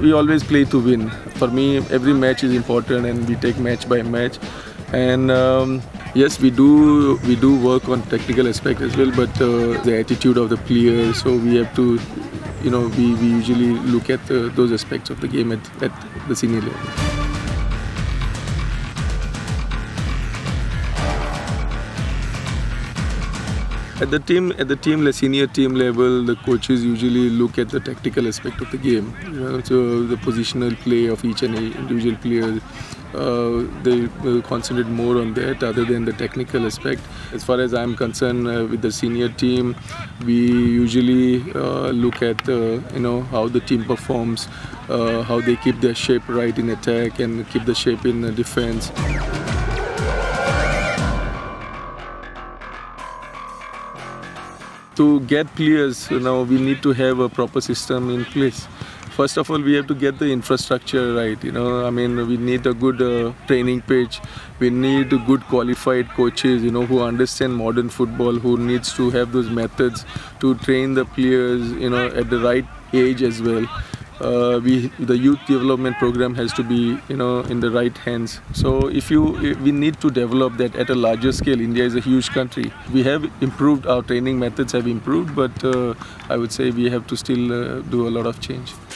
we always play to win. For me, every match is important, and we take match by match. And yes, we do work on technical aspect as well, but the attitude of the players. So we have to, we usually look at those aspects of the game at the senior level. At the senior team level, the coaches usually look at the tactical aspect of the game. So the positional play of each and individual player, they concentrate more on that other than the technical aspect. As far as I'm concerned, with the senior team, we usually look at how the team performs, how they keep their shape right in attack and keep the shape in defense. To get players, we need to have a proper system in place. First of all, we have to get the infrastructure right. We need a good training pitch. We need good qualified coaches, who understand modern football, who needs to have those methods to train the players, at the right age as well. The youth development program has to be, in the right hands. So we need to develop that at a larger scale. India is a huge country. We have improved, our training methods have improved, but I would say we have to still do a lot of change.